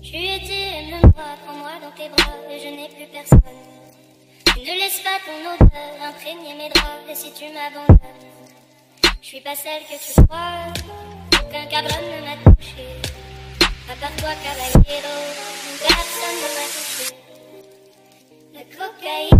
Tu étais, aime-moi, prends-moi dans tes bras, et je n'ai plus personne. Tu ne laisses pas ton odeur imprégner mes draps, et si tu m'abandonnes, je suis pas celle que tu crois, aucun cabron ne m'a touché. À part toi, caballero, personne ne m'a touché. La cocaïne.